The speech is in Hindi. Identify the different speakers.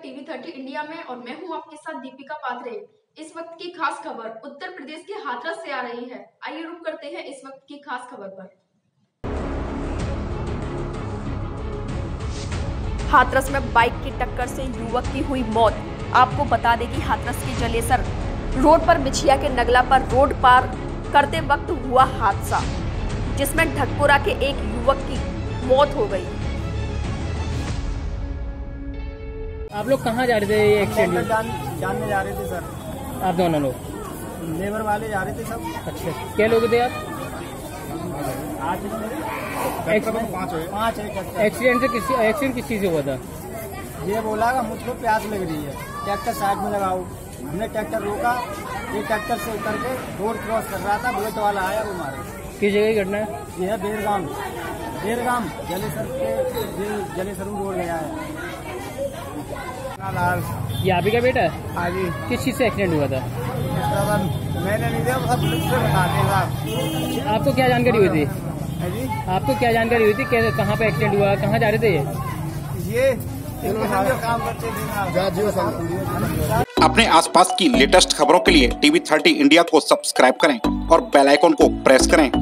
Speaker 1: टीवी 30 इंडिया में और मैं हूं आपके साथ दीपिका पात्रे। इस वक्त की खास खबर उत्तर प्रदेश के हाथरस से आ रही है। आइए रुक करते हैं इस वक्त की खास खबर पर। हाथरस में बाइक की टक्कर से युवक की हुई मौत। आपको बता दें कि हाथरस के जलेसर रोड पर बिछिया के नगला पर रोड पार करते वक्त हुआ हादसा, जिसमें ढकपुरा के एक युवक की मौत हो गई।
Speaker 2: आप लोग कहाँ जा रहे थे? ये एक्सीडेंट
Speaker 3: जानने जा रहे थे सर।
Speaker 2: आप दोनों लोग
Speaker 3: लेबर वाले जा रहे थे सब।
Speaker 2: अच्छा, क्या लोग थे आप?
Speaker 3: आज पाँच
Speaker 2: एक्सीडेंट किस चीज से हुआ था?
Speaker 3: ये बोला कि मुझको प्यास लग रही है, ट्रैक्टर साइड में लगाओ। हमने ट्रैक्टर रोका, ये ट्रैक्टर से उतर के रोड क्रॉस कर रहा था, बुलेट वाला आया, वो मारे।
Speaker 2: किस जगह की घटना है?
Speaker 3: ये है बेरगाम जलेसर रोड गया है। लाल
Speaker 2: ये आप ही का बेटा है?
Speaker 3: हाँ जी।
Speaker 2: किस चीज से एक्सीडेंट हुआ था?
Speaker 3: मैंने नहीं दिया, सब पुलिस से बताते साहब।
Speaker 2: आपको क्या जानकारी हुई थी?
Speaker 3: है जी।
Speaker 2: आपको क्या जानकारी हुई थी? कहाँ पे एक्सीडेंट हुआ? कहाँ जा रहे थे
Speaker 3: ये काम करते थे।
Speaker 4: अपने आसपास की लेटेस्ट खबरों के लिए टीवी 30 इंडिया को सब्सक्राइब करें और बेल आइकन को प्रेस करें।